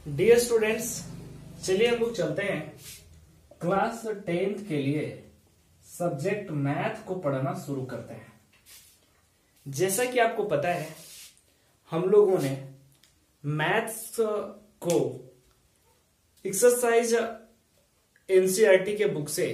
Dear students, चलिए हम लोग चलते हैं क्लास 10th के लिए सब्जेक्ट मैथ को पढ़ना शुरू करते हैं। जैसा कि आपको पता है, हम लोगों ने मैथ्स को एक्सरसाइज एनसीईआरटी के बुक से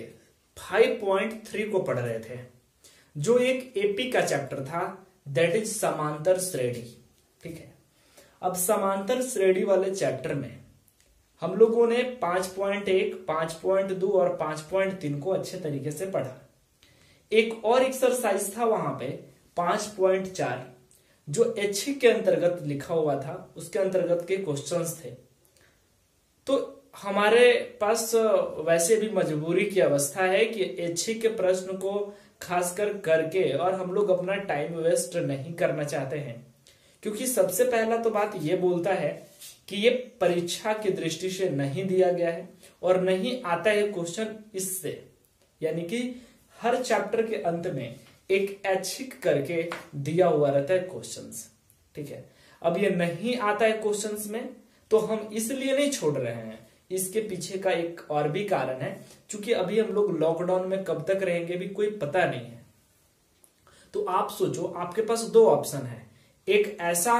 5.3 को पढ़ रहे थे, जो एक एपी का चैप्टर था, दैट इज समांतर श्रेणी। ठीक है, अब समांतर श्रेणी वाले चैप्टर में हम लोगों ने 5.1, 5.2 और 5.3 को अच्छे तरीके से पढ़ा। एक और एक्सरसाइज था वहां पे 5.4, जो ऐच्छिक के अंतर्गत लिखा हुआ था, उसके अंतर्गत के क्वेश्चंस थे। तो हमारे पास वैसे भी मजबूरी की अवस्था है कि ऐच्छिक के प्रश्न को खासकर करके, और हम लोग अपना टाइम वेस्ट नहीं करना चाहते हैं, क्योंकि सबसे पहला तो बात ये बोलता है कि ये परीक्षा की दृष्टि से नहीं दिया गया है और नहीं आता है क्वेश्चन इससे, यानी कि हर चैप्टर के अंत में एक ऐच्छिक करके दिया हुआ रहता है क्वेश्चंस। ठीक है, अब ये नहीं आता है क्वेश्चंस में, तो हम इसलिए नहीं छोड़ रहे हैं। इसके पीछे का एक और भी कारण है, क्योंकि अभी हम लोग लॉकडाउन में कब तक रहेंगे भी कोई पता नहीं है। तो आप सोचो, आपके पास दो ऑप्शन है। एक ऐसा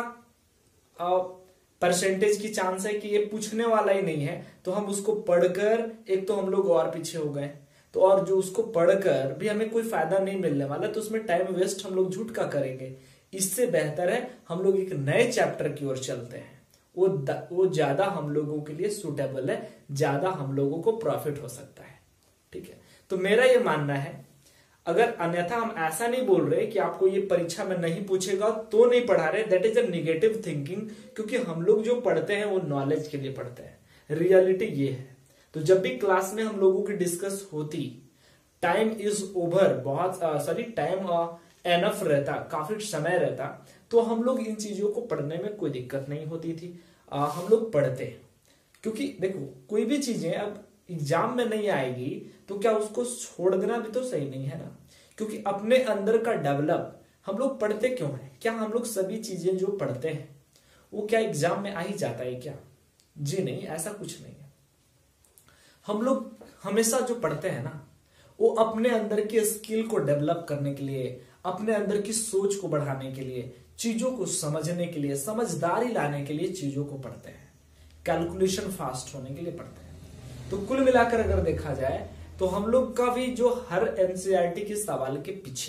परसेंटेज की चांस है कि ये पूछने वाला ही नहीं है, तो हम उसको पढ़कर एक तो हम लोग और पीछे हो गए, तो और जो उसको पढ़कर भी हमें कोई फायदा नहीं मिलने वाला, तो उसमें टाइम वेस्ट हम लोग झूठ का करेंगे। इससे बेहतर है हम लोग एक नए चैप्टर की ओर चलते हैं। वो ज्यादा हम लोगों के लिए सूटेबल है, ज्यादा हम लोगों को प्रॉफिट हो सकता है। ठीक है, तो मेरा ये मानना है, अगर अन्यथा हम ऐसा नहीं बोल रहे कि आपको ये परीक्षा में नहीं पूछेगा तो नहीं पढ़ा रहे, that is a negative thinking, क्योंकि हम लोग जो पढ़ते हैं वो नॉलेज के लिए पढ़ते हैं। रियलिटी ये है। तो जब भी क्लास में हम लोगों की डिस्कस होती, time is over, time enough रहता, काफी समय रहता, तो हम लोग इन चीजों को पढ़ने में कोई दिक्कत नहीं होती थी। हम लोग पढ़ते, क्योंकि देखो कोई भी चीजें अब एग्जाम में नहीं आएगी तो क्या उसको छोड़ देना भी तो सही नहीं है ना, क्योंकि अपने अंदर का डेवलप हम लोग पढ़ते क्यों है? क्या हम लोग सभी चीजें जो पढ़ते हैं वो क्या एग्जाम में आ ही जाता है क्या? जी नहीं, ऐसा कुछ नहीं है। हम लोग हमेशा जो पढ़ते हैं ना, वो अपने अंदर के स्किल को डेवलप करने के लिए, अपने अंदर की सोच को बढ़ाने के लिए, चीजों को समझने के लिए, समझदारी लाने के लिए चीजों को पढ़ते हैं, कैलकुलेशन फास्ट होने के लिए पढ़ते हैं। तो कुल मिलाकर अगर देखा जाए तो हम लोग का भी जो हर एनसीईआरटी के सवाल के पीछे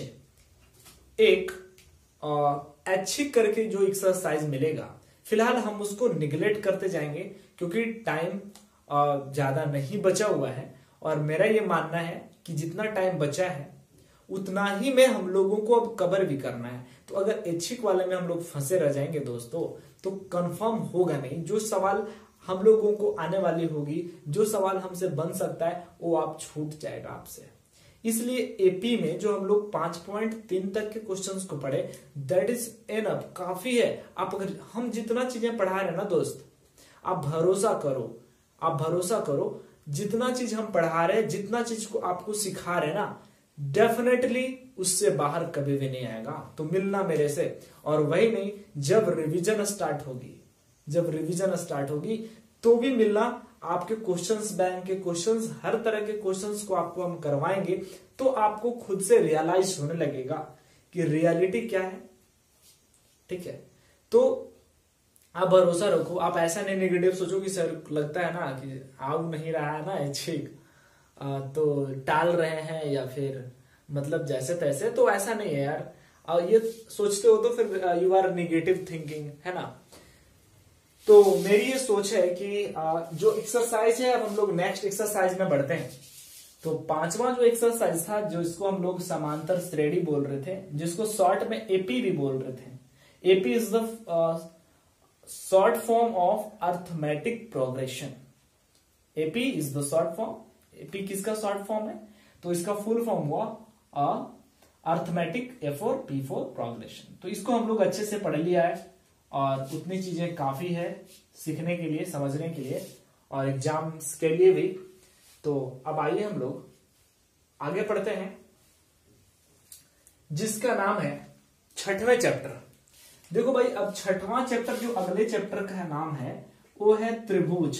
एक ऐच्छिक करके जो एक्सरसाइज मिलेगा, फिलहाल हम उसको निगलेक्ट करते जाएंगे, क्योंकि टाइम ज्यादा नहीं बचा हुआ है। और मेरा ये मानना है कि जितना टाइम बचा है उतना ही में हम लोगों को अब कवर भी करना है। तो अगर ऐच्छिक वाले में हम लोग फंसे रह जाएंगे दोस्तों, तो कंफर्म होगा नहीं। जो सवाल हम लोगों को आने वाली होगी, जो सवाल हमसे बन सकता है, वो आप छूट जाएगा आपसे। इसलिए एपी में जो हम लोग 5.3 तक के क्वेश्चंस को पढ़े, दैट इज एनफ, काफी है। आप अगर हम जितना चीजें पढ़ा रहे हैं ना दोस्त, आप भरोसा करो, जितना चीज हम पढ़ा रहे हैं, जितना चीज को आपको सिखा रहे हैं ना, डेफिनेटली उससे बाहर कभी भी नहीं आएगा। तो मिलना मेरे से, और वही नहीं, जब रिवीजन स्टार्ट होगी तो भी मिलना। आपके क्वेश्चंस बैंक के क्वेश्चंस, हर तरह के क्वेश्चंस को आपको हम करवाएंगे, तो आपको खुद से रियलाइज होने लगेगा कि रियलिटी क्या है। ठीक है, तो आप भरोसा रखो। आप ऐसा नहीं नेगेटिव सोचो कि सर लगता है ना कि आ नहीं रहा है ना ऐच्छिक, तो टाल रहे हैं या फिर मतलब जैसे तैसे, तो ऐसा नहीं है यार। ये सोचते हो तो फिर यू आर निगेटिव थिंकिंग, है ना। तो मेरी ये सोच है कि जो एक्सरसाइज है, अब हम लोग नेक्स्ट एक्सरसाइज में बढ़ते हैं। तो पांचवा जो एक्सरसाइज था, जो इसको हम लोग समांतर श्रेणी बोल रहे थे, जिसको शॉर्ट में एपी भी बोल रहे थे। AP is the short form of arithmetic progression. AP is the short form. AP किसका शॉर्ट फॉर्म है? तो इसका फुल फॉर्म हुआ arithmetic, A for P for progression. तो इसको हम लोग अच्छे से पढ़ लिया है, और उतनी चीजें काफी है सीखने के लिए, समझने के लिए, और एग्जाम्स के लिए भी। तो अब आइए हम लोग आगे पढ़ते हैं, जिसका नाम है छठवें चैप्टर। देखो भाई, अब छठवां चैप्टर जो अगले चैप्टर का नाम है वो है त्रिभुज,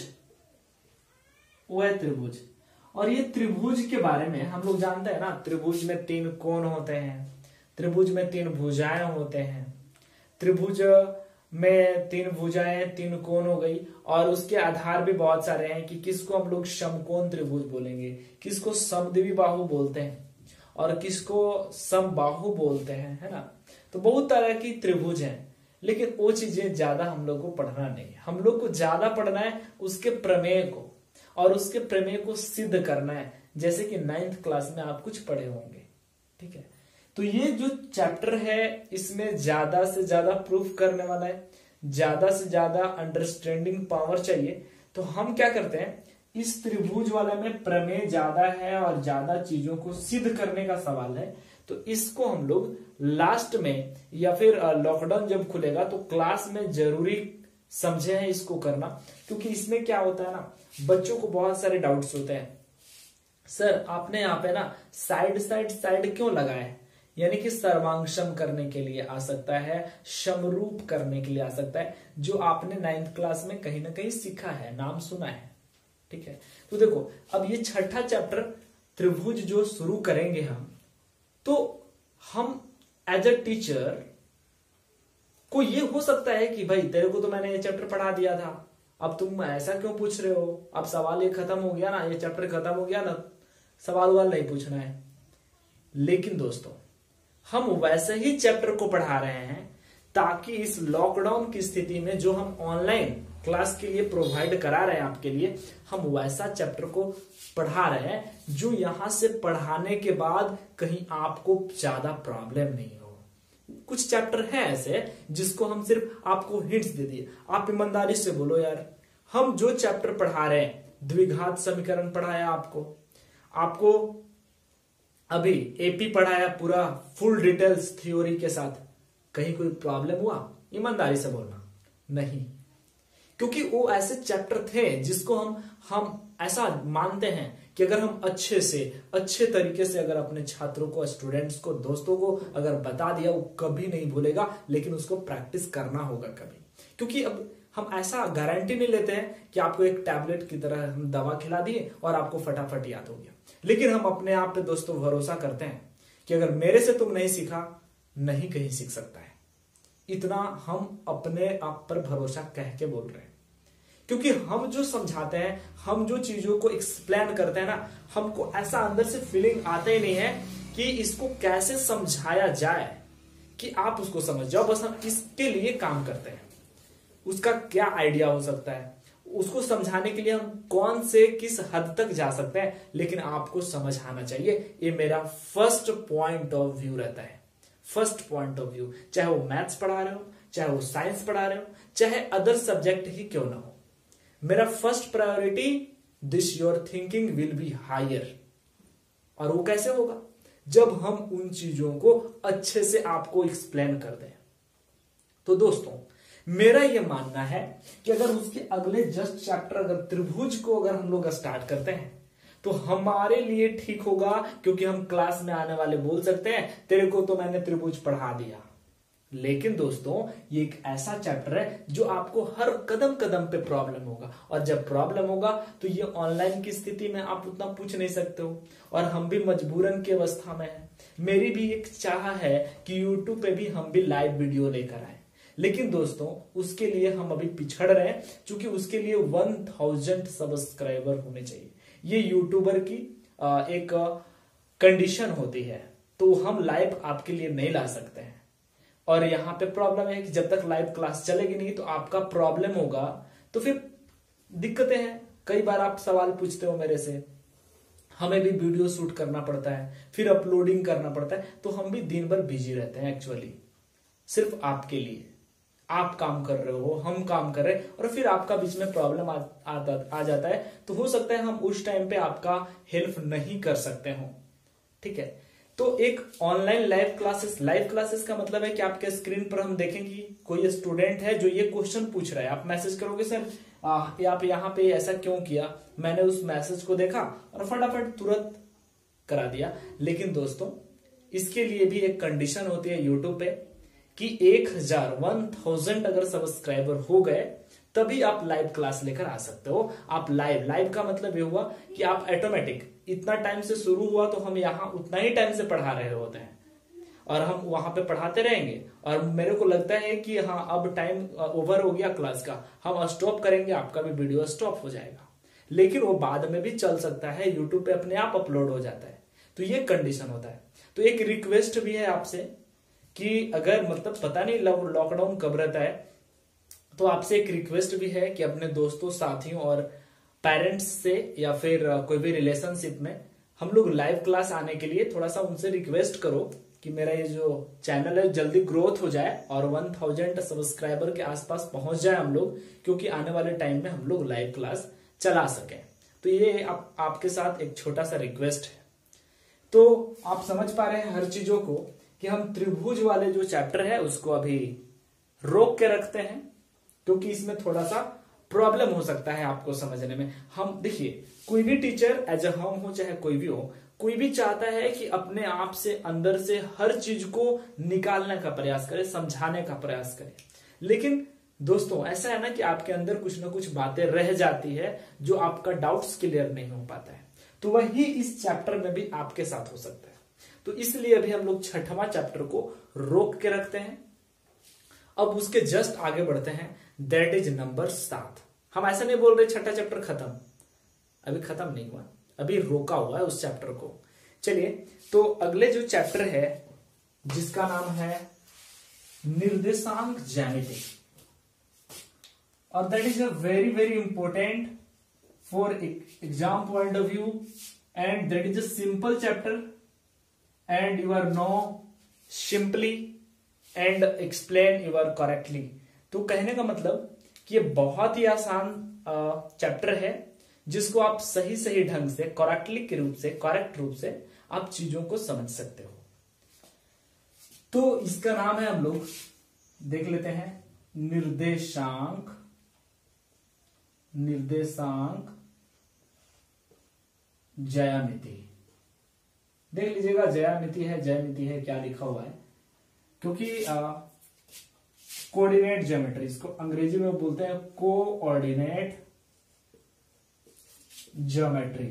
वो है त्रिभुज। और ये त्रिभुज के बारे में हम लोग जानते हैं ना, त्रिभुज में 3 कोण होते हैं, त्रिभुज में 3 भुजाएं होते हैं, त्रिभुज में 3 भुजाएं 3 कोण हो गई। और उसके आधार भी बहुत सारे हैं कि किसको हम लोग समकोण त्रिभुज बोलेंगे, किसको समद्विबाहु बोलते हैं और किसको समबाहु बोलते हैं, है ना। तो बहुत तरह की त्रिभुज हैं, लेकिन वो चीजें ज्यादा हम लोग को पढ़ना नहीं है। हम लोग को ज्यादा पढ़ना है उसके प्रमेय को, और उसके प्रमेय को सिद्ध करना है, जैसे कि 9th क्लास में आप कुछ पढ़े होंगे। ठीक है, तो ये जो चैप्टर है इसमें ज्यादा से ज्यादा प्रूफ करने वाला है, ज्यादा से ज्यादा अंडरस्टैंडिंग पावर चाहिए। तो हम क्या करते हैं, इस त्रिभुज वाले में प्रमेय ज्यादा है और ज्यादा चीजों को सिद्ध करने का सवाल है, तो इसको हम लोग लास्ट में या फिर लॉकडाउन जब खुलेगा तो क्लास में जरूरी समझे हैं इसको करना। क्योंकि इसमें क्या होता है ना, बच्चों को बहुत सारे डाउट्स होते हैं, सर आपने यहाँ पे ना साइड साइड साइड क्यों लगाया है, यानी कि सर्वांगसम करने के लिए आ सकता है, समरूप करने के लिए आ सकता है, जो आपने 9th क्लास में कहीं ना कहीं सीखा है, नाम सुना है। ठीक है, तो देखो अब ये छठा चैप्टर त्रिभुज जो शुरू करेंगे हम, तो हम एज अ टीचर को ये हो सकता है कि भाई तेरे को तो मैंने ये चैप्टर पढ़ा दिया था, अब तुम ऐसा क्यों पूछ रहे हो, अब सवाल ये खत्म हो गया ना, ये चैप्टर खत्म हो गया ना, सवाल वाल नहीं पूछना है। लेकिन दोस्तों हम वैसे ही चैप्टर को पढ़ा रहे हैं ताकि इस लॉकडाउन की स्थिति में जो हम ऑनलाइन क्लास के लिए प्रोवाइड करा रहे हैं आपके लिए, हम वैसा चैप्टर को पढ़ा रहे हैं जो यहां से पढ़ाने के बाद कहीं आपको ज्यादा प्रॉब्लम नहीं हो। कुछ चैप्टर हैं ऐसे जिसको हम सिर्फ आपको हिंट्स दे दिए। आप ईमानदारी से बोलो यार, हम जो चैप्टर पढ़ा रहे हैं, द्विघात समीकरण पढ़ाया आपको अभी एपी पढ़ाया पूरा फुल डिटेल्स थ्योरी के साथ, कहीं कोई प्रॉब्लम हुआ? ईमानदारी से बोलना नहीं, क्योंकि वो ऐसे चैप्टर थे जिसको हम ऐसा मानते हैं कि अगर हम अच्छे तरीके से अगर अपने छात्रों को, स्टूडेंट्स को, दोस्तों को अगर बता दिया, वो कभी नहीं भूलेगा, लेकिन उसको प्रैक्टिस करना होगा कभी। क्योंकि अब हम ऐसा गारंटी नहीं लेते हैं कि आपको एक टैबलेट की तरह हम दवा खिला दिए और आपको फटाफट याद हो गया, लेकिन हम अपने आप पे दोस्तों भरोसा करते हैं कि अगर मेरे से तुम नहीं सीखा, नहीं कहीं सीख सकता है। इतना हम अपने आप पर भरोसा कह के बोल रहे हैं, क्योंकि हम जो समझाते हैं, हम जो चीजों को एक्सप्लेन करते हैं ना, हमको ऐसा अंदर से फीलिंग आता ही नहीं है कि इसको कैसे समझाया जाए कि आप उसको समझ जाओ। बस हम इसके लिए काम करते हैं, उसका क्या आइडिया हो सकता है, उसको समझाने के लिए हम कौन से किस हद तक जा सकते हैं, लेकिन आपको समझ आना चाहिए। ये मेरा फर्स्ट पॉइंट ऑफ व्यू रहता है, फर्स्ट पॉइंट ऑफ व्यू। चाहे वो मैथ्स पढ़ा रहे हो, चाहे वो साइंस पढ़ा रहे हो, चाहे अदर सब्जेक्ट ही क्यों ना हो, मेरा first priority this your thinking will be higher. और वो कैसे होगा? जब हम उन चीजों को अच्छे से आपको एक्सप्लेन कर दें। तो दोस्तों मेरा यह मानना है कि अगर उसके अगले जस्ट चैप्टर, अगर त्रिभुज को अगर हम लोग स्टार्ट करते हैं तो हमारे लिए ठीक होगा, क्योंकि हम क्लास में आने वाले बोल सकते हैं तेरे को तो मैंने त्रिभुज पढ़ा दिया। लेकिन दोस्तों ये एक ऐसा चैप्टर है जो आपको हर कदम कदम पे प्रॉब्लम होगा, और जब प्रॉब्लम होगा तो ये ऑनलाइन की स्थिति में आप उतना पूछ नहीं सकते हो, और हम भी मजबूरन की अवस्था में हैं। मेरी भी एक चाह है कि यूट्यूब पे भी हम भी लाइव वीडियो लेकर आए, लेकिन दोस्तों उसके लिए हम अभी पिछड़ रहे हैं, क्योंकि उसके लिए 1000 सब्सक्राइबर होने चाहिए। ये यूट्यूबर की एक कंडीशन होती है, तो हम लाइव आपके लिए नहीं ला सकते हैं। और यहाँ पे प्रॉब्लम है कि जब तक लाइव क्लास चलेगी नहीं तो आपका प्रॉब्लम होगा, तो फिर दिक्कतें हैं। कई बार आप सवाल पूछते हो मेरे से, हमें भी वीडियो शूट करना पड़ता है, फिर अपलोडिंग करना पड़ता है, तो हम भी दिन भर बिजी रहते हैं एक्चुअली, सिर्फ आपके लिए। आप काम कर रहे हो, हम काम कर रहे हैं, और फिर आपका बीच में प्रॉब्लम आ जाता है, तो हो सकता है हम उस टाइम पे आपका हेल्प नहीं कर सकते हो। ठीक है, तो एक ऑनलाइन लाइव क्लासेस का मतलब है कि आपके स्क्रीन पर हम देखेंगे कोई स्टूडेंट है जो ये क्वेश्चन पूछ रहा है, आप मैसेज करोगे सर आप यहाँ पे ऐसा क्यों किया, मैंने उस मैसेज को देखा और फटाफट तुरंत करा दिया। लेकिन दोस्तों इसके लिए भी एक कंडीशन होती है यूट्यूब पे कि 1000 अगर सब्सक्राइबर हो गए तभी आप लाइव क्लास लेकर आ सकते हो। आप लाइव का मतलब ये हुआ कि आप ऑटोमेटिक इतना टाइम से शुरू हुआ तो हम यहाँ उतना ही टाइम से पढ़ा रहे होते हैं और हम वहां पे पढ़ाते रहेंगे, और मेरे को लगता है कि हाँ अब टाइम ओवर हो गया क्लास का, हम स्टॉप करेंगे, आपका भी वीडियो स्टॉप हो जाएगा। लेकिन वो बाद में भी चल सकता है, यूट्यूब पे अपने आप अपलोड हो जाता है। तो ये कंडीशन होता है। तो एक रिक्वेस्ट भी है आपसे कि अगर मतलब पता नहीं लॉकडाउन कब रहता है, तो आपसे एक रिक्वेस्ट भी है कि अपने दोस्तों, साथियों और पेरेंट्स से या फिर कोई भी रिलेशनशिप में हम लोग लाइव क्लास आने के लिए थोड़ा सा उनसे रिक्वेस्ट करो कि मेरा ये जो चैनल है जल्दी ग्रोथ हो जाए और 1000 सब्सक्राइबर के आसपास पहुंच जाए हम लोग, क्योंकि आने वाले टाइम में हम लोग लाइव क्लास चला सकें। तो ये आपके साथ एक छोटा सा रिक्वेस्ट है। तो आप समझ पा रहे हैं हर चीजों को कि हम त्रिभुज वाले जो चैप्टर है उसको अभी रोक के रखते हैं, क्योंकि इसमें थोड़ा सा प्रॉब्लम हो सकता है आपको समझने में। हम देखिए, कोई भी टीचर एज हम हो चाहे कोई भी हो, कोई भी चाहता है कि अपने आप से अंदर से हर चीज को निकालने का प्रयास करे, समझाने का प्रयास करे। लेकिन दोस्तों ऐसा है ना कि आपके अंदर कुछ ना कुछ बातें रह जाती है जो आपका डाउट्स क्लियर नहीं हो पाता है। तो वही इस चैप्टर में भी आपके साथ हो सकता है। तो इसलिए अभी हम लोग 6वां चैप्टर को रोक के रखते हैं। अब उसके जस्ट आगे बढ़ते हैं, दैट इज नंबर 7। हम ऐसा नहीं बोल रहे 6वां चैप्टर खत्म, अभी खत्म नहीं हुआ, अभी रोका हुआ है उस चैप्टर को। चलिए, तो अगले जो चैप्टर है जिसका नाम है निर्देशांक ज्यामिति, और that is a very very important for exam point of view, and that is a simple chapter and you are know simply and explain your correctly. तो कहने का मतलब कि ये बहुत ही आसान चैप्टर है जिसको आप सही सही ढंग से करेक्ट रूप से आप चीजों को समझ सकते हो। तो इसका नाम है, हम लोग देख लेते हैं, निर्देशांक ज्यामिति। देख लीजिएगा, ज्यामिति है क्या लिखा हुआ है, क्योंकि कोऑर्डिनेट ज्योमेट्री, इसको अंग्रेजी में बोलते हैं कोऑर्डिनेट ज्योमेट्री।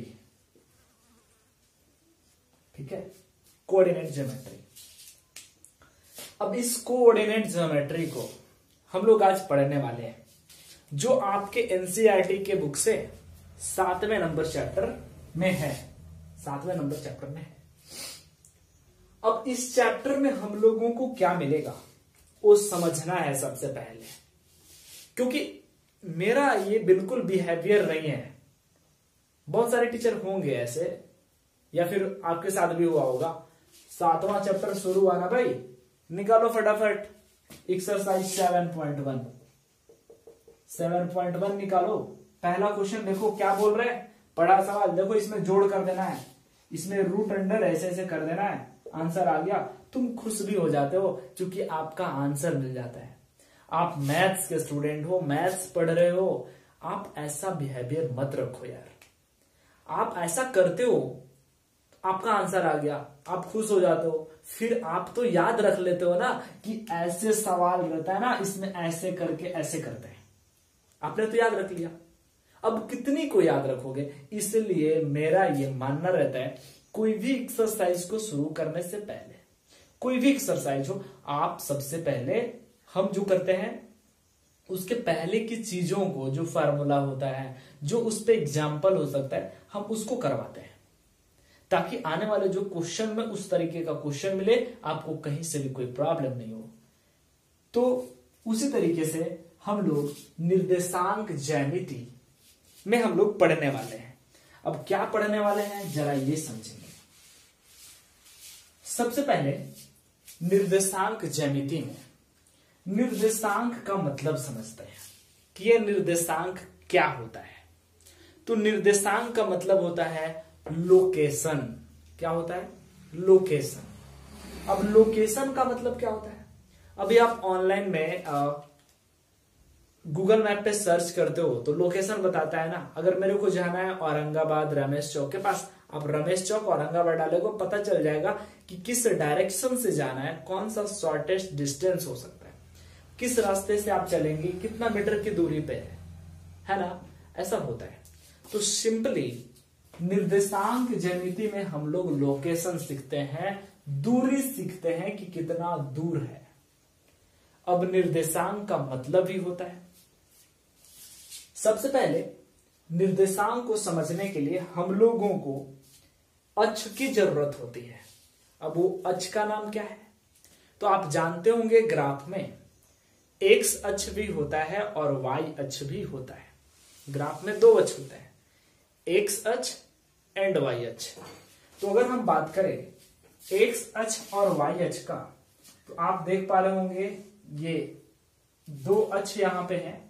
ठीक है, कोऑर्डिनेट ज्योमेट्री। अब इस कोऑर्डिनेट ज्योमेट्री को हम लोग आज पढ़ने वाले हैं, जो आपके एनसीईआरटी के बुक से 7वें नंबर चैप्टर में है। 7वें नंबर चैप्टर में है। अब इस चैप्टर में हम लोगों को क्या मिलेगा वो समझना है सबसे पहले, क्योंकि मेरा ये बिल्कुल बिहेवियर नहीं है। बहुत सारे टीचर होंगे ऐसे, या फिर आपके साथ भी हुआ होगा, 7वां चैप्टर शुरू हुआ ना भाई, निकालो फटाफट एक्सरसाइज 7.1 निकालो। पहला क्वेश्चन देखो क्या बोल रहे हैं, पढ़ा सवाल देखो, इसमें जोड़ कर देना है, इसमें रूट अंडर ऐसे ऐसे कर देना है, आंसर आ गया। तुम खुश भी हो जाते हो क्योंकि आपका आंसर मिल जाता है। आप मैथ्स के स्टूडेंट हो, मैथ्स पढ़ रहे हो, आप ऐसा बिहेवियर मत रखो यार। आप ऐसा करते हो, आपका आंसर आ गया, आप खुश हो जाते हो, फिर आप तो याद रख लेते हो ना कि ऐसे सवाल रहता है ना, इसमें ऐसे करके ऐसे करते हैं, आपने तो याद रख लिया। अब कितनी को याद रखोगे? इसलिए मेरा ये मानना रहता है, कोई भी एक्सरसाइज को शुरू करने से पहले, कोई भी एक्सरसाइज हो, आप सबसे पहले हम जो करते हैं उसके पहले की चीजों को, जो फार्मूला होता है, जो उस पे एग्जाम्पल हो सकता है, हम उसको करवाते हैं, ताकि आने वाले जो क्वेश्चन में उस तरीके का क्वेश्चन मिले, आपको कहीं से भी कोई प्रॉब्लम नहीं हो। तो उसी तरीके से हम लोग निर्देशांक ज्यामिति में हम लोग पढ़ने वाले हैं। अब क्या पढ़ने वाले हैं जरा ये समझेंगे। सबसे पहले निर्देशांक ज्यामिति में निर्देशांक का मतलब समझते हैं कि यह निर्देशांक क्या होता है। तो निर्देशांक का मतलब होता है लोकेशन। क्या होता है? लोकेशन। अब लोकेशन का मतलब क्या होता है? अभी आप ऑनलाइन में गूगल मैप पे सर्च करते हो तो लोकेशन बताता है ना। अगर मेरे को जाना है औरंगाबाद रमेश चौक के पास, आप रमेश चौक औरंगाबाद डालेगो, पता चल जाएगा कि किस डायरेक्शन से जाना है, कौन सा शॉर्टेस्ट डिस्टेंस हो सकता है, किस रास्ते से आप चलेंगे, कितना मीटर की दूरी पे है। है ना, ऐसा होता है। तो सिंपली निर्देशांक ज्यामिति में हम लोग लोकेशन सीखते हैं, दूरी सीखते हैं कि कितना दूर है। अब निर्देशांक का मतलब भी होता है। सबसे पहले निर्देशांक को समझने के लिए हम लोगों को अक्ष की जरूरत होती है। अब वो अक्ष का नाम क्या है? तो आप जानते होंगे ग्राफ में एक्स अक्ष भी होता है और वाई अक्ष भी होता है। ग्राफ में दो अक्ष होते हैं, एक्स अक्ष एंड वाई अक्ष। तो अगर हम बात करें एक्स अक्ष और वाई अक्ष का, तो आप देख पा रहे होंगे ये दो अक्ष यहां पे हैं,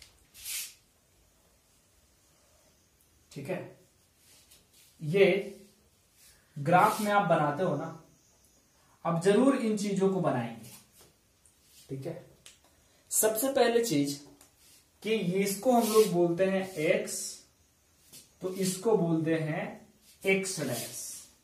ठीक है। ये ग्राफ में आप बनाते हो ना, अब जरूर इन चीजों को बनाएंगे, ठीक है। सबसे पहले चीज कि ये इसको हम लोग बोलते हैं x, तो इसको बोलते हैं x डैश।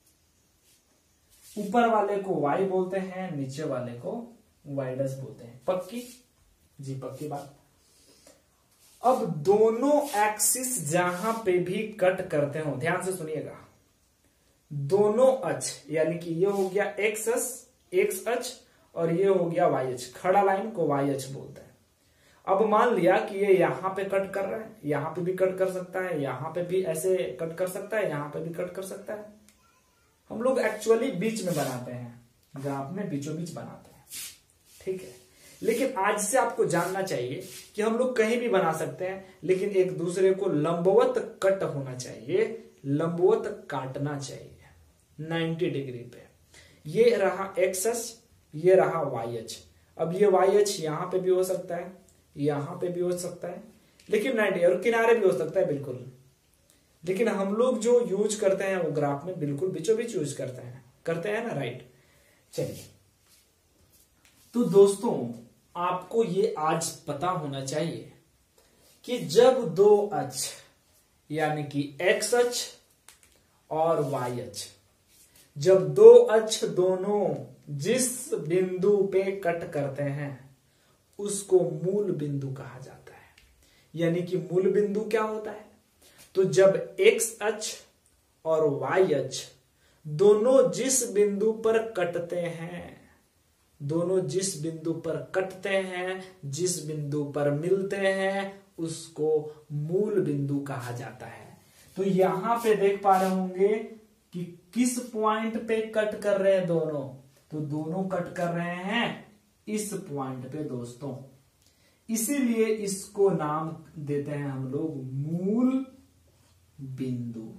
ऊपर वाले को y बोलते हैं, नीचे वाले को y डैश बोलते हैं। पक्की जी, पक्की बात। अब दोनों एक्सिस जहां पे भी कट करते हो, ध्यान से सुनिएगा, दोनों अक्ष यानी कि ये हो गया एक्स अक्ष और ये हो गया वाई अक्ष, खड़ा लाइन को वाई अक्ष बोलते हैं। अब मान लिया कि ये यहां पे कट कर रहा है, यहां पे भी कट कर सकता है, यहां पे भी ऐसे कट कर सकता है, यहां पे भी कट कर सकता है। हम लोग एक्चुअली बीच में बनाते हैं, ग्राफ में बीचों बीच बनाते हैं, ठीक है। लेकिन आज से आपको जानना चाहिए कि हम लोग कहीं भी बना सकते हैं, लेकिन एक दूसरे को लंबवत कट होना चाहिए, लंबवत काटना चाहिए 90 डिग्री पे। ये रहा एक्स अक्ष, ये रहा वाई अक्ष। अब ये वाई अक्ष यहां पे भी हो सकता है, यहां पे भी हो सकता है, लेकिन 90 और किनारे भी हो सकता है बिल्कुल। लेकिन हम लोग जो यूज करते हैं वो ग्राफ में बिल्कुल बीचों बीच यूज करते हैं ना, राइट। चलिए, तो दोस्तों आपको ये आज पता होना चाहिए कि जब दो अक्ष यानी कि एक्स अक्ष और वाई अक्ष, जब दो अक्ष दोनों जिस बिंदु पे कट करते हैं उसको मूल बिंदु कहा जाता है। यानी कि मूल बिंदु क्या होता है? तो जब एक्स अक्ष और वाई अक्ष दोनों जिस बिंदु पर कटते हैं, दोनों जिस बिंदु पर कटते हैं, जिस बिंदु पर मिलते हैं, उसको मूल बिंदु कहा जाता है। तो यहां पे देख पा रहे होंगे कि किस पॉइंट पे कट कर रहे हैं दोनों, तो दोनों कट कर रहे हैं इस पॉइंट पे दोस्तों। इसीलिए इसको नाम देते हैं हम लोग मूल बिंदु,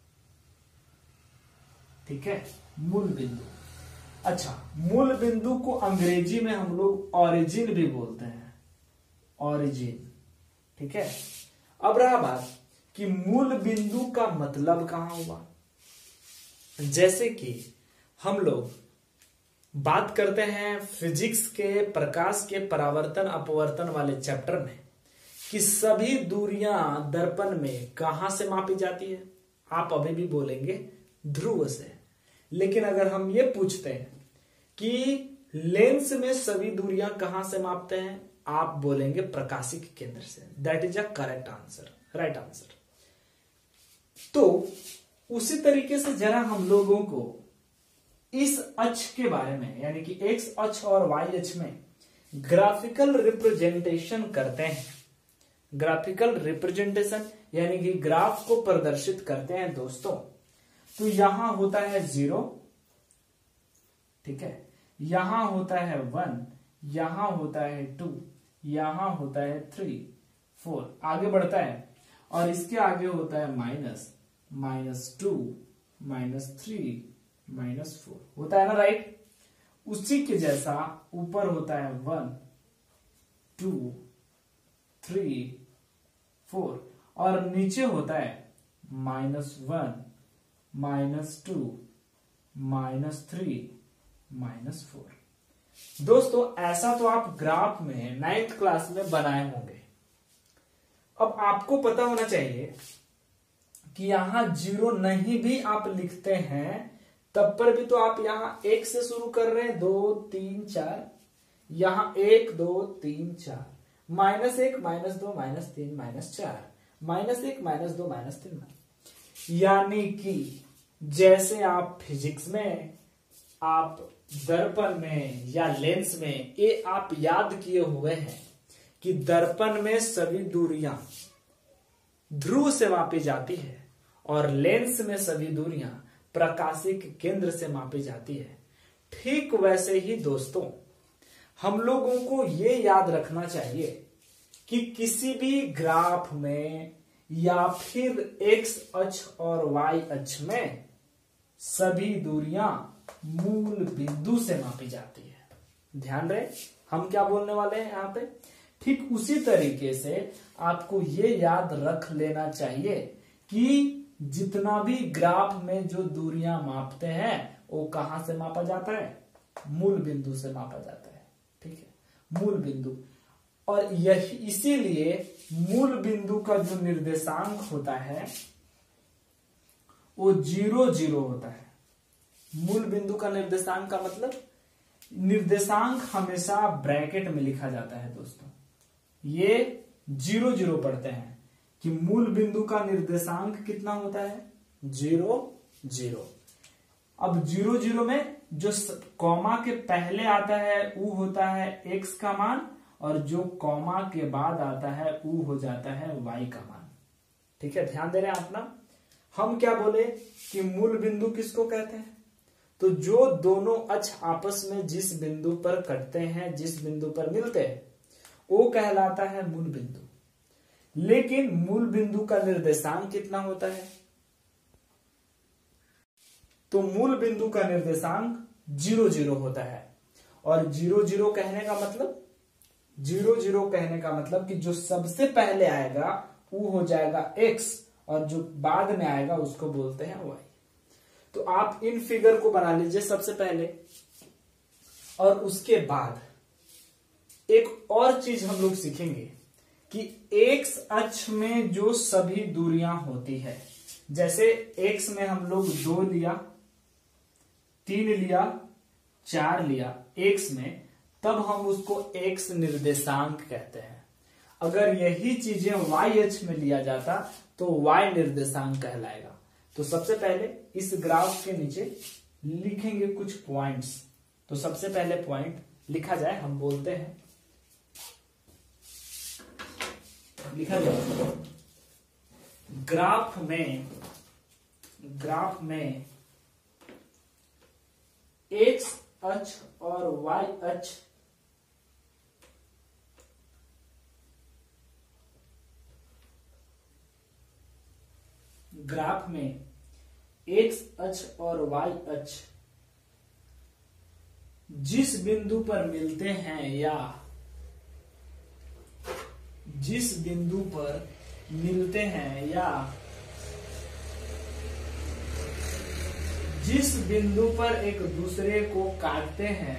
ठीक है, मूल बिंदु। अच्छा, मूल बिंदु को अंग्रेजी में हम लोग ऑरिजिन भी बोलते हैं, ऑरिजिन, ठीक है। अब रहा बात कि मूल बिंदु का मतलब कहां हुआ। जैसे कि हम लोग बात करते हैं फिजिक्स के प्रकाश के परावर्तन अपवर्तन वाले चैप्टर में कि सभी दूरियां दर्पण में कहां से मापी जाती है। आप अभी भी बोलेंगे ध्रुव से, लेकिन अगर हम ये पूछते हैं कि लेंस में सभी दूरियां कहां से मापते हैं, आप बोलेंगे प्रकाशिक केंद्र से। That is a correct answer, right answer. तो उसी तरीके से जरा हम लोगों को इस अक्ष के बारे में, यानी कि एक्स अक्ष और वाई अक्ष में ग्राफिकल रिप्रेजेंटेशन करते हैं। ग्राफिकल रिप्रेजेंटेशन यानी कि ग्राफ को प्रदर्शित करते हैं दोस्तों। तो यहां होता है 0, ठीक है, यहां होता है 1, यहां होता है 2, यहां होता है 3, 4, आगे बढ़ता है और इसके आगे होता है -2, -3, -4, होता है ना, राइट। उसी के जैसा ऊपर होता है 1, 2, 3, 4 और नीचे होता है -1, -2, -3, -4। दोस्तों ऐसा तो आप ग्राफ में 9th क्लास में बनाए होंगे। अब आपको पता होना चाहिए कि यहां 0 नहीं भी आप लिखते हैं तब पर भी तो आप यहां 1 से शुरू कर रहे हैं, 2, 3, 4, यहां 1, 2, 3, 4, -1, -2, -3, -4। -1 -2 -3। यानी कि जैसे आप फिजिक्स में, आप दर्पण में या लेंस में, ये आप याद किए हुए हैं कि दर्पण में सभी दूरियां ध्रुव से मापी जाती है और लेंस में सभी दूरियां प्रकाशिक केंद्र से मापी जाती है। ठीक वैसे ही दोस्तों, हम लोगों को ये याद रखना चाहिए कि किसी भी ग्राफ में या फिर एक्स अक्ष और वाई अक्ष में सभी दूरियां मूल बिंदु से मापी जाती है। ध्यान रहे हम क्या बोलने वाले हैं यहां पे। ठीक उसी तरीके से आपको ये याद रख लेना चाहिए कि जितना भी ग्राफ में जो दूरियां मापते हैं वो कहां से मापा जाता है, मूल बिंदु से मापा जाता है। ठीक है, मूल बिंदु। और यही इसीलिए मूल बिंदु का जो निर्देशांक होता है वो 0 0 होता है। मूल बिंदु का निर्देशांक का मतलब, निर्देशांक हमेशा ब्रैकेट में लिखा जाता है दोस्तों। ये 0 0 पढ़ते हैं कि मूल बिंदु का निर्देशांक कितना होता है, 0 0। अब 0 0 में जो कॉमा के पहले आता है वो होता है x का मान, और जो कॉमा के बाद आता है वो हो जाता है y का मान। ठीक है, ध्यान दे रहे हैं आप ना। हम क्या बोले कि मूल बिंदु किसको कहते हैं, तो जो दोनों अक्ष आपस में जिस बिंदु पर कटते हैं, जिस बिंदु पर मिलते हैं, वो कहलाता है मूल बिंदु। लेकिन मूल बिंदु का निर्देशांक कितना होता है, तो मूल बिंदु का निर्देशांक 0 0 होता है। और 0 0 कहने का मतलब, 0 0 कहने का मतलब कि जो सबसे पहले आएगा वो हो जाएगा x, और जो बाद में आएगा उसको बोलते हैं y। तो आप इन फिगर को बना लीजिए सबसे पहले, और उसके बाद एक और चीज हम लोग सीखेंगे कि x अक्ष में जो सभी दूरियां होती है, जैसे x में हम लोग 2 लिया, 3 लिया, 4 लिया x में, तब हम उसको x निर्देशांक कहते हैं। अगर यही चीजें y अक्ष में लिया जाता तो y निर्देशांक कहलाएगा। तो सबसे पहले इस ग्राफ के नीचे लिखेंगे कुछ पॉइंट्स। तो सबसे पहले पॉइंट लिखा जाए, हम बोलते हैं, लिखा जाए ग्राफ में x अक्ष और y अक्ष ग्राफ में x अक्ष और y अक्ष जिस बिंदु पर मिलते हैं, या जिस बिंदु पर मिलते हैं, या जिस बिंदु पर एक दूसरे को काटते हैं,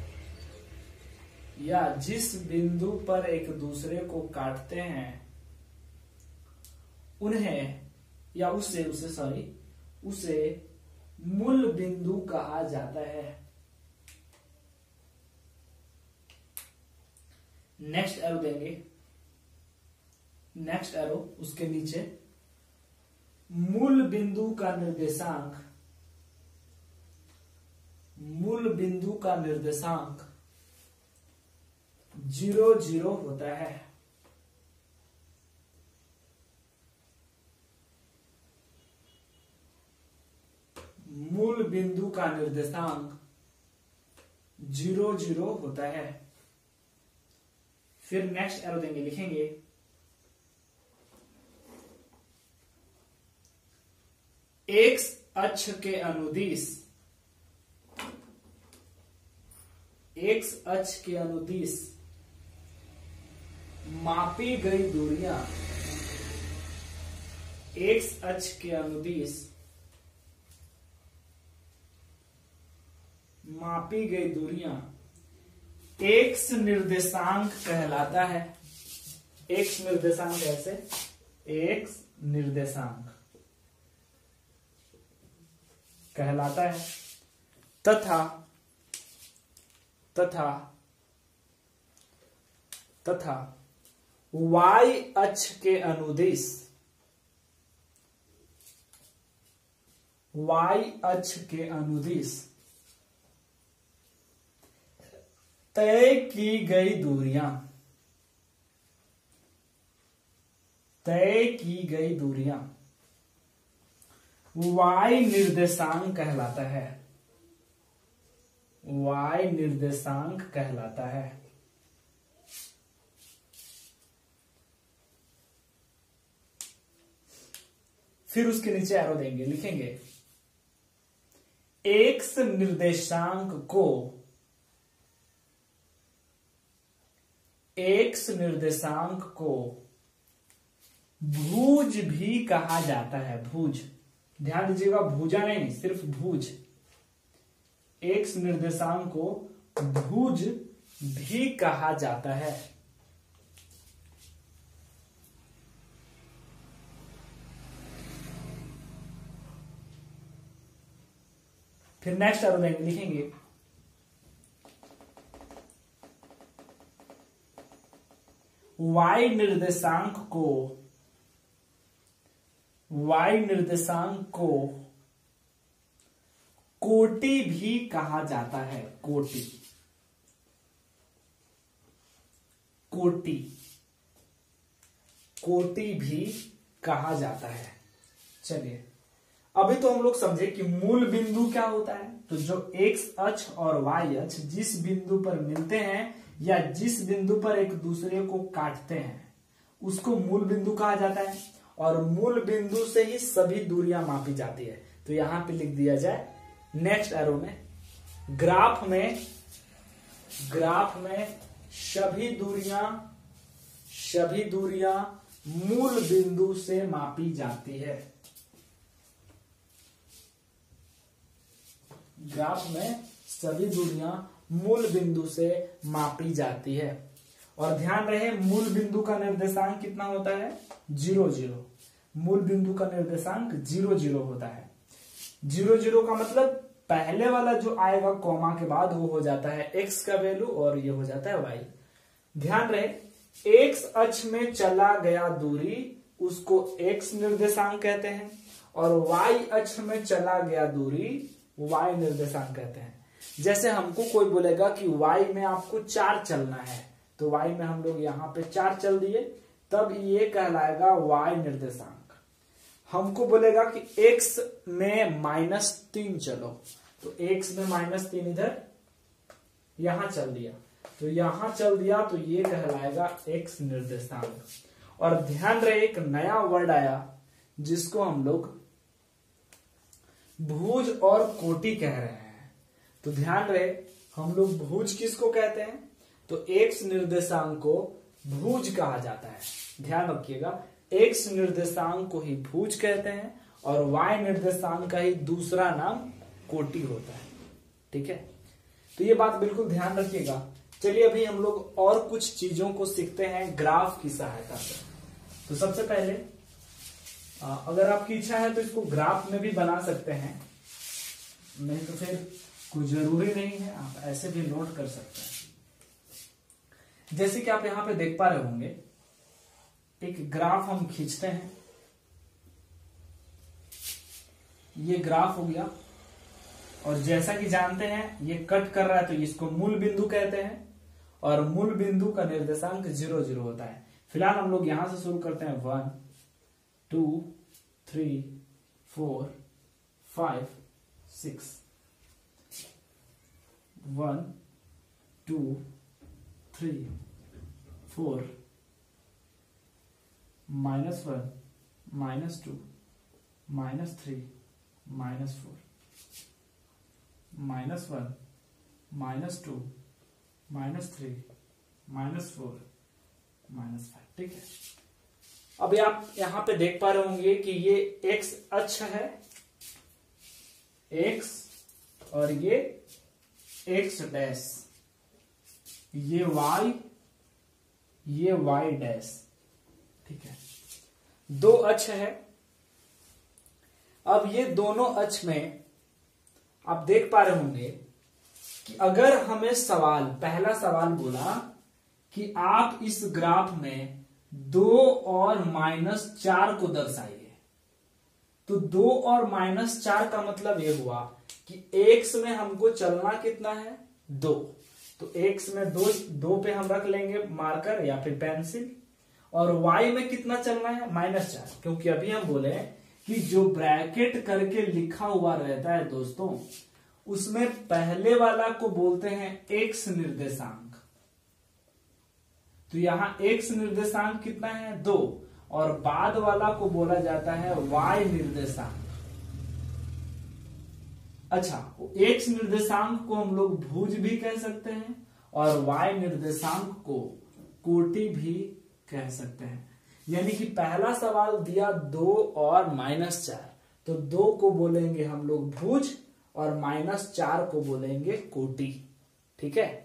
या जिस बिंदु पर एक दूसरे को काटते हैं, उन्हें या उसे मूल बिंदु कहा जाता है। नेक्स्ट एरो देंगे, नेक्स्ट एरो, उसके नीचे मूल बिंदु का निर्देशांक, मूल बिंदु का निर्देशांक 0 0 होता है। मूल बिंदु का निर्देशांक 0 0 होता है। फिर नेक्स्ट एरो देंगे, लिखेंगे एक्स अक्ष के अनुदिश, एक्स अक्ष के अनुदिश मापी गई दूरियां, एक्स अक्ष के अनुदिश मापी गई दूरियां एक्स निर्देशांक कहलाता है। एक्स निर्देशांक ऐसे, एक्स निर्देशांक कहलाता है। तथा तथा तथा y अक्ष के अनुदिश y अक्ष के अनुदिश तय की गई दूरियां, तय की गई दूरियां y निर्देशांक कहलाता है, y निर्देशांक कहलाता है। फिर उसके नीचे एरो देंगे, लिखेंगे x निर्देशांक को, x निर्देशांक को भुज भी कहा जाता है। भुज, ध्यान दीजिएगा, भुजा नहीं, सिर्फ भुज। x निर्देशांक को भुज भी कहा जाता है। फिर नेक्स्ट एरो देंगे, लिखेंगे y निर्देशांक को, y निर्देशांक को कोटि भी कहा जाता है। कोटि, कोटि, कोटि भी कहा जाता है। चलिए, अभी तो हम लोग समझे कि मूल बिंदु क्या होता है। तो जो x अक्ष और y अक्ष जिस बिंदु पर मिलते हैं या जिस बिंदु पर एक दूसरे को काटते हैं उसको मूल बिंदु कहा जाता है, और मूल बिंदु से ही सभी दूरियां मापी जाती है। तो यहां पे लिख दिया जाए नेक्स्ट एरो में, ग्राफ में सभी दूरियां मूल बिंदु से मापी जाती है। ग्राफ में सभी दूरियां मूल बिंदु से मापी जाती है। और ध्यान रहे, मूल बिंदु का निर्देशांक कितना होता है? 0 0। मूल बिंदु का निर्देशांक 0 0 होता है। 0 0 का मतलब पहले वाला जो आएगा कॉमा के बाद वो हो जाता है x का वैल्यू और ये हो जाता है y। ध्यान रहे, x अक्ष में चला गया दूरी उसको x निर्देशांक कहते हैं, और y अक्ष में चला गया दूरी y निर्देशांक कहते हैं। जैसे हमको कोई बोलेगा कि y में आपको 4 चलना है, तो y में हम लोग यहाँ पे 4 चल दिए, तब ये कहलाएगा y निर्देशांक। हमको बोलेगा कि x में -3 चलो, तो x में -3 इधर यहां चल दिया, तो यहां चल दिया, तो ये कहलाएगा x निर्देशांक। और ध्यान रहे, एक नया वर्ड आया जिसको हम लोग भुज और कोटि कह रहे हैं। तो ध्यान रहे, हम लोग भुज किसको कहते हैं? तो x निर्देशांक को भुज कहा जाता है। ध्यान रखिएगा, x निर्देशांक को ही भुज कहते हैं और y निर्देशांक का ही दूसरा नाम कोटि होता है। ठीक है, तो ये बात बिल्कुल ध्यान रखिएगा। चलिए अभी हम लोग और कुछ चीजों को सीखते हैं ग्राफ की सहायता से। तो सबसे पहले अगर आपकी इच्छा है तो इसको ग्राफ में भी बना सकते हैं, नहीं तो फिर कोई जरूरी नहीं है, आप ऐसे भी नोट कर सकते हैं। जैसे कि आप यहां पे देख पा रहे होंगे, एक ग्राफ हम खींचते हैं, ये ग्राफ हो गया, और जैसा कि जानते हैं ये कट कर रहा है तो इसको मूल बिंदु कहते हैं, और मूल बिंदु का निर्देशांक 0 0 होता है। फिलहाल हम लोग यहां से शुरू करते हैं 1 2 3 4 5 6 1 2 3 4 -1 -2 -3 -4 -1 -2 -3 -4 -5। ठीक है, अभी आप यहां पे देख पा रहे होंगे कि ये x अक्ष है, x, और ये x डैश, ये y, ये y डैश। ठीक है, 2 अक्ष है। अब ये दोनों अक्ष में आप देख पा रहे होंगे कि अगर हमें पहला सवाल बोला कि आप इस ग्राफ में 2 और -4 को दर्शाइए, तो 2 और -4 का मतलब ये हुआ कि x में हमको चलना कितना है 2। तो x में 2 पे हम रख लेंगे मार्कर या फिर पेंसिल, और y में कितना चलना है -4, क्योंकि अभी हम बोले कि जो ब्रैकेट करके लिखा हुआ रहता है दोस्तों, उसमें पहले वाला को बोलते हैं x निर्देशांक। तो यहां x निर्देशांक कितना है 2, और बाद वाला को बोला जाता है y निर्देशांक। अच्छा, x निर्देशांक को हम लोग भुज भी कह सकते हैं और y निर्देशांक को कोटि भी कह सकते हैं। यानी कि पहला सवाल दिया 2 और -4, तो 2 को बोलेंगे हम लोग भुज और -4 को बोलेंगे कोटि। ठीक है,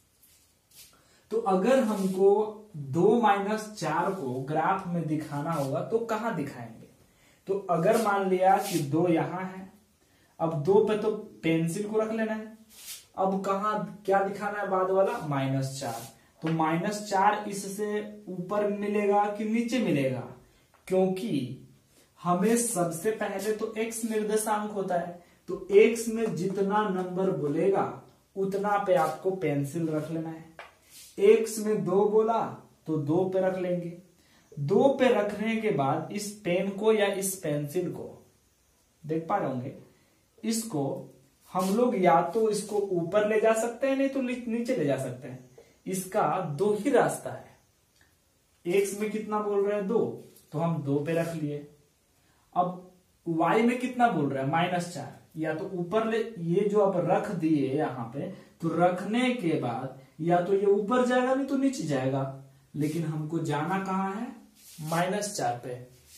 तो अगर हमको 2 - 4 को ग्राफ में दिखाना होगा तो कहां दिखाएंगे? तो अगर मान लिया कि 2 यहां है, अब 2 पे तो पेंसिल को रख लेना है। अब कहां क्या दिखाना है बाद वाला -4, तो -4 इससे ऊपर मिलेगा कि नीचे मिलेगा? क्योंकि हमें सबसे पहले तो x निर्देशांक होता है, तो x में जितना नंबर बोलेगा उतना पे आपको पेंसिल रख लेना है। x में 2 बोला तो 2 पे रख लेंगे। 2 पे रखने के बाद इस पेन को या इस पेंसिल को देख पा रहे होंगे, इसको हम लोग या तो इसको ऊपर ले जा सकते हैं, नहीं तो नीचे ले जा सकते हैं। इसका 2 ही रास्ता है। x में कितना बोल रहे हैं 2, तो हम 2 पे रख लिए। अब y में कितना बोल रहा है -4, या तो ऊपर ले, ये जो अब रख दिए यहां पे, तो रखने के बाद या तो ये ऊपर जाएगा नहीं तो नीचे जाएगा, लेकिन हमको जाना कहां है -4 पे।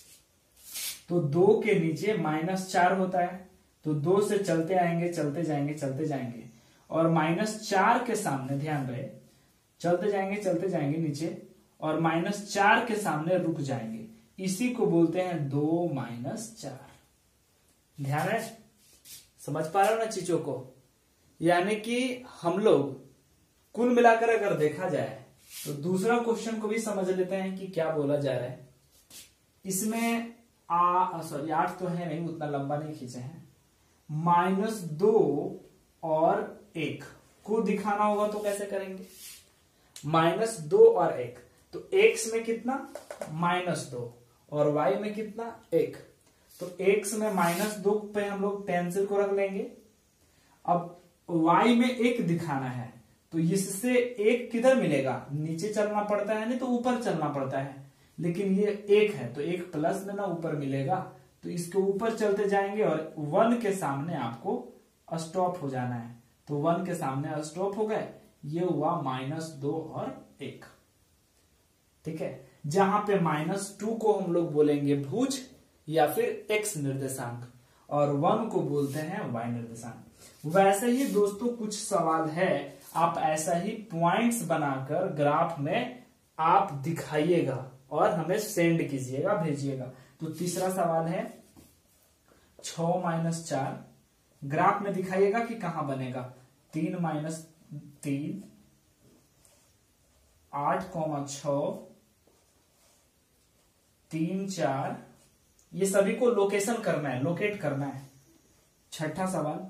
तो 2 के नीचे -4 होता है, तो 2 से चलते आएंगे, चलते जाएंगे और -4 के सामने ध्यान रहे, चलते जाएंगे नीचे और -4 के सामने रुक जाएंगे। इसी को बोलते हैं 2 - 4। ध्यान है, समझ पा रहे हो ना चीजों को? यानी कि हम लोग कुल मिलाकर अगर देखा जाए तो दूसरा क्वेश्चन को भी समझ लेते हैं कि क्या बोला जा रहा है। इसमें 8 तो है नहीं, उतना लंबा नहीं खींचे हैं। -2 और 1 को दिखाना होगा तो कैसे करेंगे? -2 और 1, तो x में कितना -2 और y में कितना 1, तो x में -2 पे हम लोग पेंसिल को रख लेंगे। अब y में 1 दिखाना है, तो इससे 1 किधर मिलेगा? नीचे चलना पड़ता है, नहीं तो ऊपर चलना पड़ता है, लेकिन ये 1 है तो 1 प्लस में ना ऊपर मिलेगा, तो इसके ऊपर चलते जाएंगे और 1 के सामने आपको स्टॉप हो जाना है। तो 1 के सामने स्टॉप हो गए, ये हुआ -2 और 1। ठीक है, जहां पे -2 को हम लोग बोलेंगे भुज या फिर x निर्देशांक, और 1 को बोलते हैं y निर्देशांक। वैसे ही दोस्तों कुछ सवाल है, आप ऐसा ही पॉइंट्स बनाकर ग्राफ में आप दिखाइएगा और हमें सेंड कीजिएगा, भेजिएगा। तो तीसरा सवाल है 6 - 4, ग्राफ में दिखाइएगा कि कहां बनेगा। 3 - 3, 8, 6, 3, 4, ये सभी को लोकेशन करना है, लोकेट करना है। छठा सवाल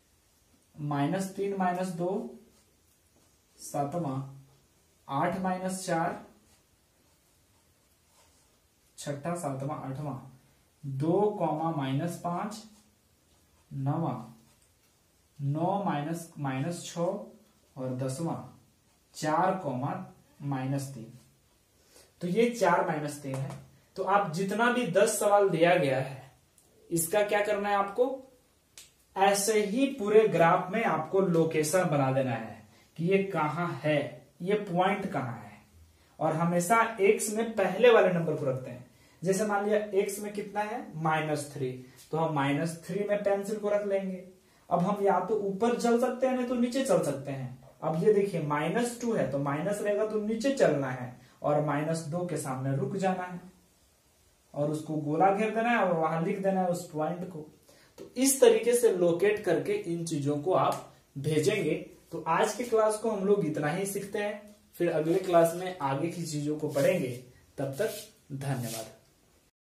-3 - 2, 7वां 8 - 4, छठा 7वां 8वां 2, -5, 9वां 9 - 6 और 10वां 4, -3। तो ये 4 - 3 है। तो आप जितना भी 10 सवाल दिया गया है, इसका क्या करना है आपको? ऐसे ही पूरे ग्राफ में आपको लोकेशन बना देना है कि ये कहां है, ये पॉइंट कहां है। और हमेशा x में पहले वाले नंबर को रखते हैं। जैसे मान लिया x में कितना है -3, तो हम -3 में पेंसिल को रख लेंगे। अब हम या तो ऊपर चल सकते हैं, नहीं तो नीचे चल सकते हैं। अब ये देखिए -2 है तो माइनस रहेगा तो नीचे चलना है, और -2 के सामने रुक जाना है और उसको गोला घेर देना है और वहां लिख देना है उस पॉइंट को। तो इस तरीके से लोकेट करके इन चीजों को आप भेजेंगे। तो आज की क्लास को हम लोग इतना ही सीखते हैं, फिर अगले क्लास में आगे की चीजों को पढ़ेंगे। तब तक धन्यवाद।